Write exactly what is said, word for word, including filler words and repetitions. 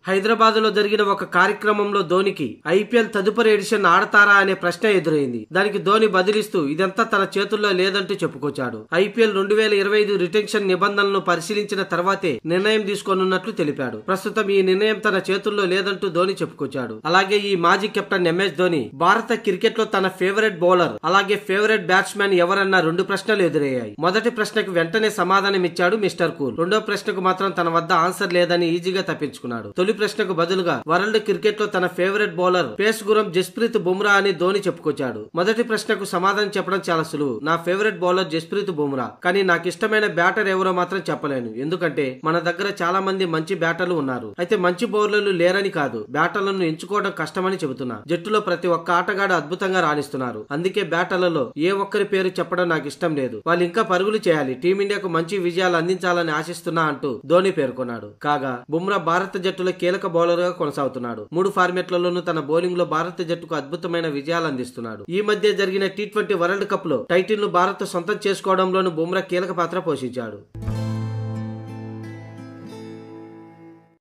హైదరాబాద్ లో జరిగిన ఒక కార్యక్రమంలో ధోనికి ఐపీఎల్ తదుపరి ఎడిషన్ ఆడతారా అనే ప్రశ్న ఎదురైంది. దానికి ధోని బదిలిస్తూ ఇదంతా తన చేతుల్లో లేదంటూ చెప్పుకొచ్చాడు. ఐపీఎల్ రెండు వేల ఇరవై ఐదు రిటెన్షన్ నిబంధనలను పరిశీలించిన తర్వాతే నిర్ణయం తీసుకోనున్నట్లు తెలిపాడు. ప్రస్తుతం ఈ నిర్ణయం తన చేతుల్లో లేదంటూ ధోని చెప్పుకొచ్చాడు. అలాగే ఈ మాజీ కెప్టెన్ ఎంఎస్ ధోని భారత క్రికెట్ లో తన ఫేవరెట్ బౌలర్ అలాగే ఫేవరెట్ బ్యాట్స్మెన్ ఎవరన్న రెండు ప్రశ్నలు ఎదురయ్యాయి. మొదటి ప్రశ్నకు వెంటనే సమాధానం ఇచ్చాడు మిస్టర్ కూల్. రెండో ప్రశ్నకు మాత్రం తన వద్ద ఆన్సర్ లేదని ఈజీగా తప్పించుకున్నాడు. తొలి ప్రశ్నకు బదులుగా వరల్డ్ క్రికెట్ లో తన ఫేవరెట్ బౌలర్ పేస్ గురం జస్ప్రీత్ బుమ్రా అని ధోని చెప్పుకొచ్చాడు. మొదటి ప్రశ్నకు సమాధానం చెప్పడం చాలా సులువు. నా ఫేవరెట్ బౌలర్ జస్ప్రీత్ బుమ్రా, కానీ నాకు ఇష్టమైన బ్యాటర్ ఎవరో మాత్రం చెప్పలేను. ఎందుకంటే మన దగ్గర చాలా మంది మంచి బ్యాటర్లు ఉన్నారు. అయితే మంచి బౌలర్లు లేరని కాదు, బ్యాటర్లను ఎంచుకోవడం కష్టమని చెబుతున్నా. జట్టులో ప్రతి ఒక్క ఆటగాడు అద్భుతంగా రాణిస్తున్నారు. అందుకే బ్యాటర్లలో ఏ ఒక్కరి పేరు చెప్పడం నాకు ఇష్టం లేదు. వాళ్ళు ఇంకా పరుగులు చేయాలి, టీమిండియాకు మంచి విజయాలు అందించాలని ఆశిస్తున్నా అంటూ ధోని పేర్కొన్నాడు. కాగా బుమ్రా భారత జట్టులో కీలక బౌలర్ గా కొనసాగుతున్నాడు. మూడు ఫార్మెట్లలోనూ తన బౌలింగ్ లో భారత జట్టుకు అద్భుతమైన విజయాలు అందిస్తున్నాడు. ఈ మధ్య జరిగిన టీ ట్వంటీ వరల్డ్ కప్ లో టైటిల్ ను భారత్ సొంతం చేసుకోవడంలోనూ బుమ్రా కీలక పాత్ర పోషించాడు.